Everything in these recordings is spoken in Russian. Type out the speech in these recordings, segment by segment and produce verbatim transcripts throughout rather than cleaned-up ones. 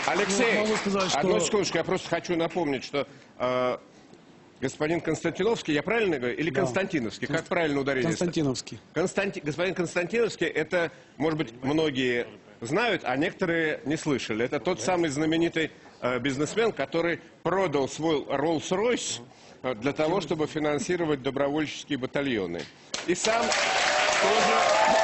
Алексей, могу сказать, что... одну секундочку, я просто хочу напомнить, что э, господин Константиновский, я правильно говорю, или Да. Константиновский, Конст... как правильно ударение? Константиновский. Константи... Господин Константиновский, это, может быть, многие знают, а некоторые не слышали. Это тот самый знаменитый э, бизнесмен, который продал свой Роллс-Ройс э, для того, чтобы финансировать добровольческие батальоны. И сам тоже...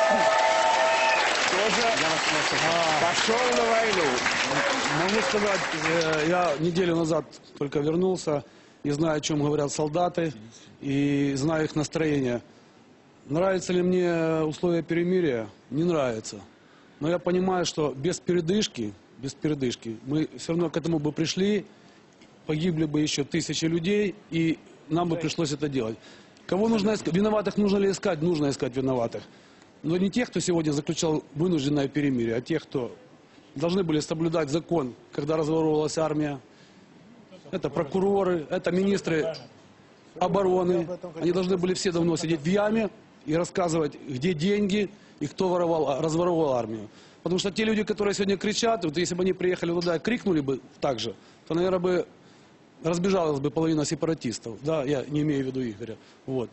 тоже пошел на войну. Могу сказать, э, я неделю назад только вернулся и знаю, о чем говорят солдаты, и знаю их настроение. Нравятся ли мне условия перемирия? Не нравится. Но я понимаю, что без передышки, без передышки мы все равно к этому бы пришли, погибли бы еще тысячи людей, и нам бы пришлось это делать. Кого нужно искать? Виноватых нужно ли искать? Нужно искать виноватых. Но не тех, кто сегодня заключал вынужденное перемирие, а тех, кто должны были соблюдать закон, когда разворовывалась армия. Это прокуроры, это министры обороны. Они должны были все давно сидеть в яме и рассказывать, где деньги и кто воровал, разворовывал армию. Потому что те люди, которые сегодня кричат, вот если бы они приехали туда и крикнули бы так же, то, наверное, бы разбежалась бы половина сепаратистов. Да, я не имею в виду Игоря. Вот.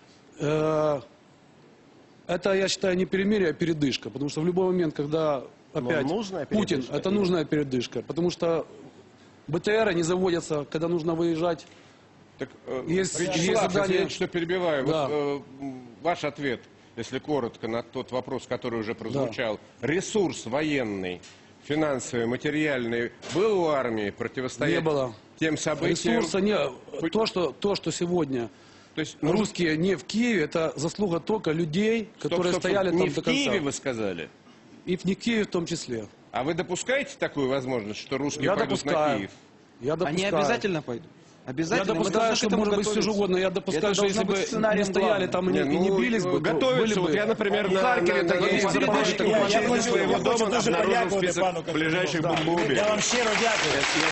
Это, я считаю, не перемирие, а передышка. Потому что в любой момент, когда опять Путин, это нужная передышка. Потому что БТРы не заводятся, когда нужно выезжать. Так, э, есть, Вячеслав, есть задание... извините, что перебиваю. Да. Вот, э, ваш ответ, если коротко, на тот вопрос, который уже прозвучал. Да. Ресурс военный, финансовый, материальный был у армии противостоять не было. Тем событиям? Ресурса не... То, что, то, что сегодня... То есть, русские может... не в Киеве, это заслуга только людей, которые стоп, стоп, стояли стоп. там не до в конца. Киеве, вы сказали? И в не Киеве в том числе. А вы допускаете такую возможность, что русские я пойдут допускаю. на Киев? Я допускаю. Они обязательно пойдут? Обязательно. Я допускаю, что может быть все же угодно. Я допускаю, что если бы не стояли там и не, не, не бились бы, готовятся. Вот бы... я, например, на Харькове, на Запорожьем, своего дома обнаружил список ближайших бомбоубежищ. Я вам щиро дякую.